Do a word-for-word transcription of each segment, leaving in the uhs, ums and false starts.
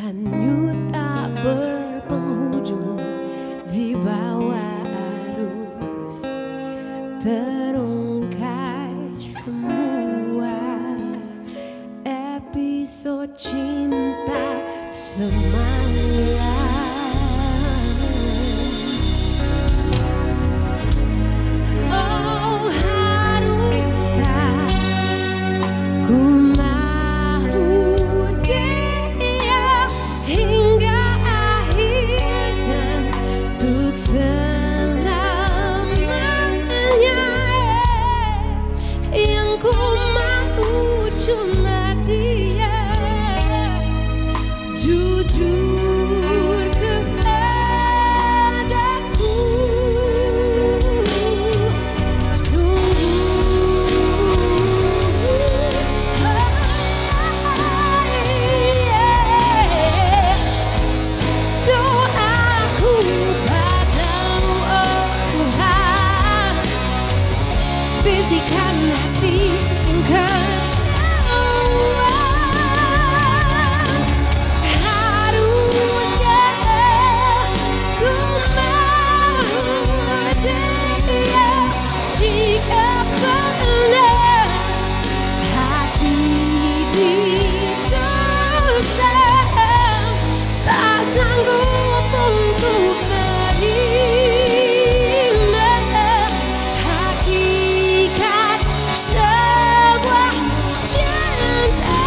hanyut tak berpenghujung di bawah arus, terungkai semua episode cinta semalam. Oh, haruskah ku mahu dia hingga akhir dan untuk selamanya. Yang ku mahu cuma dia, jujur kepadaku. Bisikan hati kecewaan, haruskah ku mahu dia jika pernah hati ditusuk, tak sanggup untuk terima hakikat sebuah cinta.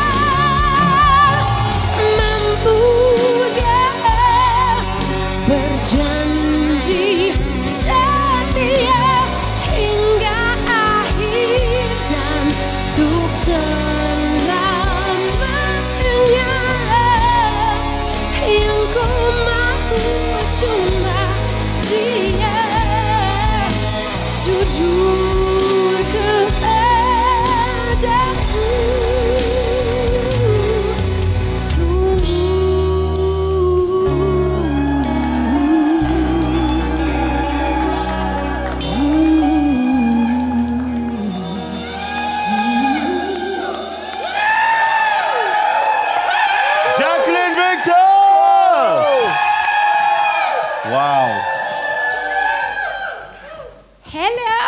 Mampukah berjanji setia hingga akhir dan untuk selamanya. Yang ku mahu cuma dia, jujur kepadaku. Jacqueline Victor! Wow. Hello.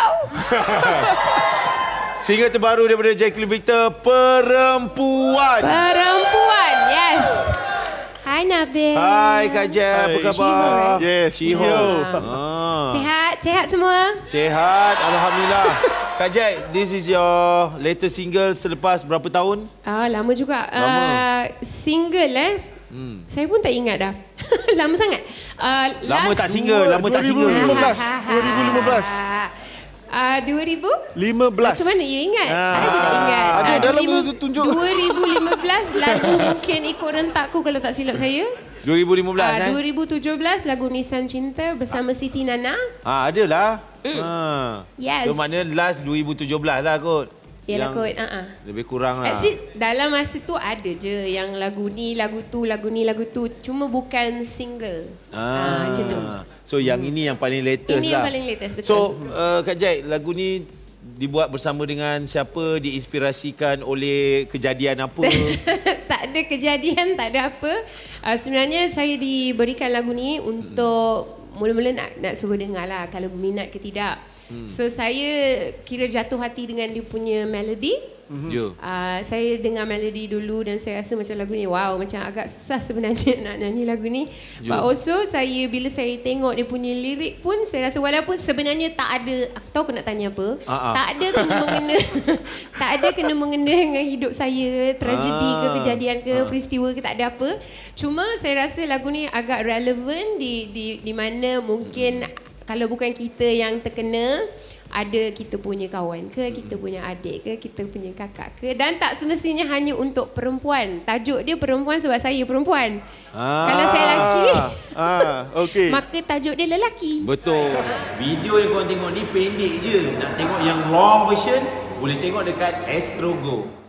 Single terbaru daripada Jacqueline Victor, Perempuan. Perempuan, yes. Hai Nabil. Hai Kak Jack, apa Hai. khabar? Shiho, right? Yes, Shiho. Shiho. Ah. Sehat, sehat semua. Sehat, Alhamdulillah. Kak Jack, this is your latest single selepas berapa tahun? Ah, lama juga. Lama. Uh, single eh. Hmm. Saya pun tak ingat dah. Lama sangat. Uh, Lama last tak single, lama tak single. dua ribu lima belas. dua ribu lima belas. Uh, dua ribu? lima belas. Macam mana you ingat? Ah. Saya tak ingat. Ada Ah, dalam dua ribu tu tunjuk. dua ribu lima belas lagu mungkin ikut rentakku kalau tak silap saya. dua ribu lima belas Uh, eh? dua ribu tujuh belas lagu Nisan Cinta bersama Siti Nana. Ah, adalah. Mm. Ah. Yes. So maknanya last dua ribu tujuh belas lah kot. Yalah Yang kot. Uh-uh. Lebih kurang lah. Actually dalam masa tu ada je yang lagu ni, lagu tu, lagu ni, lagu tu. Cuma bukan single. Ah, macam tu. So yang ini yang paling latest Ini lah. yang paling latest, betul. So uh, Kak Jack, lagu ni dibuat bersama dengan siapa? Diinspirasikan oleh kejadian apa? Tak ada kejadian, tak ada apa. Uh, sebenarnya saya diberikan lagu ni untuk mula-mula nak nak suruh dengar lah kalau berminat ke tidak. Hmm. So saya kira jatuh hati dengan dia punya melody. Mm-hmm. Ya. Uh, saya dengar melody dulu dan saya rasa macam lagu ni wow, macam agak susah sebenarnya nak nyanyi lagu ni. Ya. But also saya bila saya tengok dia punya lirik pun saya rasa walaupun sebenarnya tak ada, aku tahu aku nak tanya apa, Uh-uh. tak ada kena mengena tak ada kena mengena dengan hidup saya, tragedi ke, Ah. kejadian ke, Ah. peristiwa ke, tak ada apa. Cuma saya rasa lagu ni agak relevan di di di mana mungkin kalau bukan kita yang terkena, ada kita punya kawan ke, kita punya adik ke, kita punya kakak ke, dan tak semestinya hanya untuk perempuan. Tajuk dia perempuan sebab saya perempuan. Ah. Kalau saya lelaki, Ah, okey. maka tajuk dia lelaki. Betul. Video yang korang tengok ni pendek je. Nak tengok yang long version, boleh tengok dekat Astro Go.